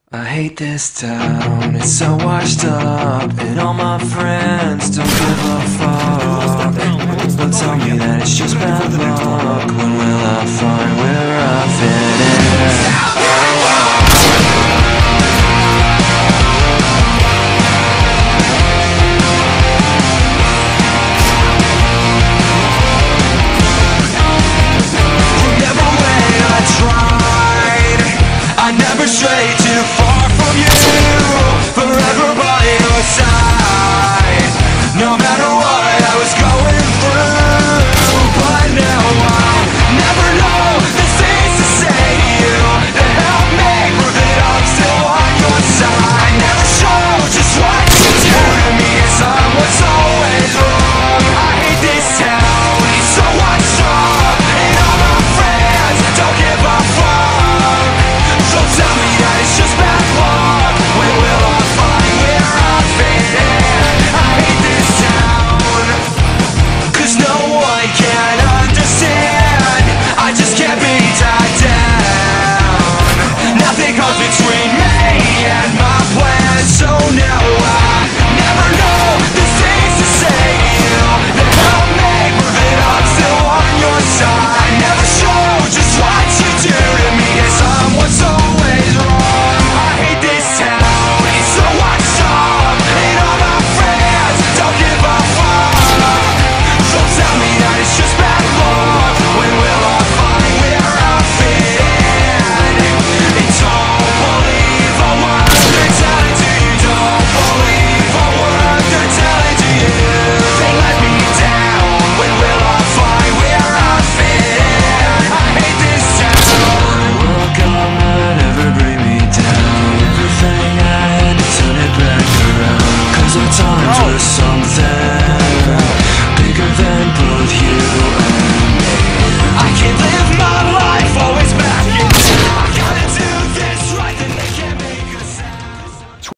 I hate this town, it's so washed up, and all my friends don't give a fuck. Don't tell me that it's just bad luck. When will I find where I fit in? I never strayed too far from you, forever by your side. No matter what I was going through, but now I'll never know the things to say to you that help me prove that I'm still on your side. Never show just what you do to me, as I'm what's always wrong. I hate this town, it's so washed up, and all my friends don't give a fuck. So tell me that it's just bad luck. When will I find where I fit in? I hate this town, 'cause no one can understand. I just can't be tied down. Nothing comes between me and my plans. So now I never know the things to say to you that help me prove that I'm still on your side. Never show just what you do to me, 'cause I'm what's always wrong. I hate this town, it's so washed up, and all my friends don't give a fuck. So tell me that it's just bad luck. When will I find where I fit in? And don't believe a word they're telling to you. Don't believe a word they're telling to you. They let me down. When will I find where I fit in? I hate this town. Look, I'll never bring me down. Everything I had to turn it back around, 'cause our times were something bigger than